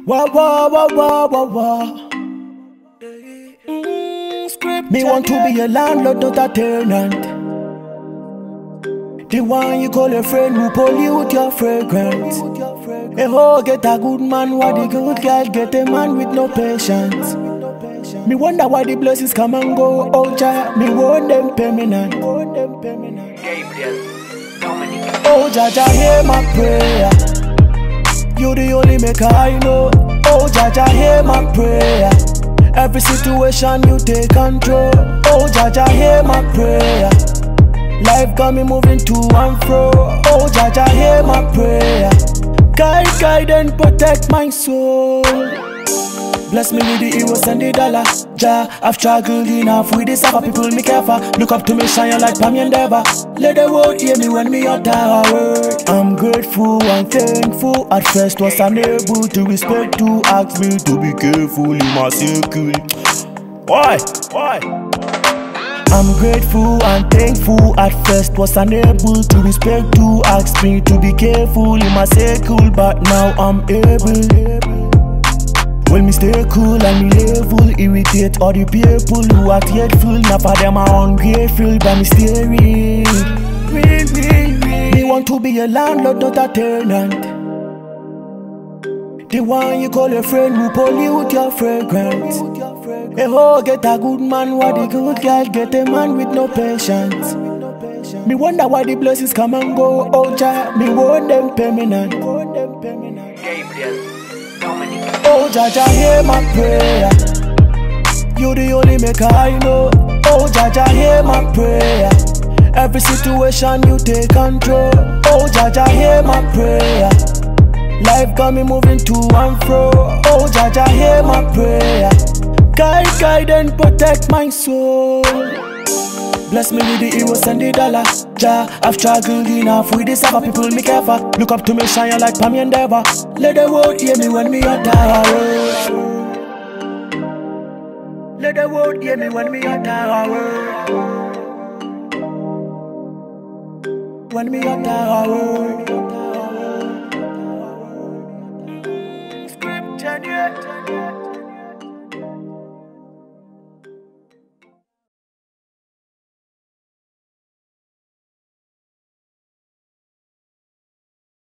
Wah wah wah wah wah wah. Me want to be a landlord, not a tenant. The one you call a friend who pollute your fragrance. A hoe get a good man, while the good girl get a man with no patience. Me wonder why the blessings come and go. Oh Jah, me want them permanent. Oh Jah, Jah, hear my prayer. You the only maker I know. Oh Jah, Jah, hear my prayer. Every situation you take control. Oh Jah, Jah, hear my prayer. Life got me moving to and fro. Oh Jah, Jah, hear my prayer. Guide and protect my soul. Bless me with the heroes and the dollar. Jah, I've struggled enough with this other people me care for. Look up to me, shine like Pam Endeavor. Let the world hear me when me utter a word. I'm grateful and thankful. At first was unable to respect to ask me to be careful in my circle. Why? I'm grateful and thankful. At first was unable to respect to ask me to be careful in my circle, but now I'm able. When me stay cool and me level, irritate all the people who are hateful. Now for them are ungrateful, but me stay real. Me want to be a landlord, not a tenant. The one you call a friend who pollute your fragrance. A hoe get a good man, while the good girl get a man with no patience. Me wonder why the blessings come and go. Oh Jah, me want them permanent. Oh Jah, Jah, hear my prayer. You the only maker I know. Oh Jah, Jah, hear my prayer. Every situation you take control. Oh Jah, Jah, hear my prayer. Life got me moving to and fro. Oh Jah, Jah, hear my prayer. Guide and protect my soul. Bless me with the heroes and the dollar. Jah, I've struggled enough with this other people me care for. Look up to me, shine like Pam Endeavor. Let the world hear me when me utter a word. Let the world hear me when me utter a word. When me utter a word. Scripcha-Hear.